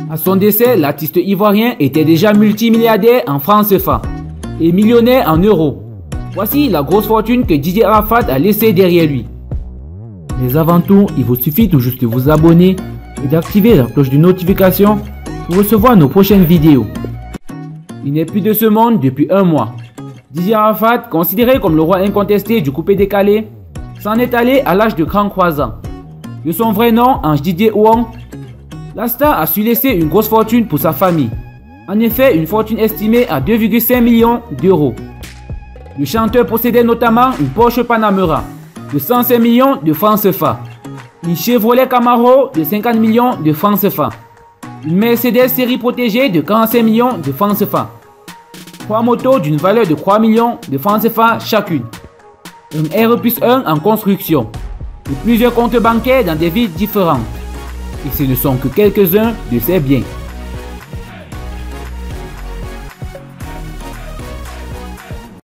À son décès, l'artiste ivoirien était déjà multimilliardaire en francs CFA et millionnaire en euros. Voici la grosse fortune que Didier Arafat a laissée derrière lui. Mais avant tout, il vous suffit tout juste de vous abonner et d'activer la cloche de notification pour recevoir nos prochaines vidéos. Il n'est plus de ce monde depuis un mois. Didier Arafat, considéré comme le roi incontesté du coupé-décalé, s'en est allé à l'âge de 33 ans. De son vrai nom, Ange Didier Ouang, la star a su laisser une grosse fortune pour sa famille. En effet, une fortune estimée à 2,5 millions d'euros. Le chanteur possédait notamment une Porsche Panamera de 105 millions de francs CFA, une Chevrolet Camaro de 50 millions de francs CFA, une Mercedes série protégée de 45 millions de francs CFA, 3 motos d'une valeur de 3 millions de francs CFA chacune, un R+1 en construction et plusieurs comptes bancaires dans des villes différentes. Et ce ne sont que quelques-uns de ses biens.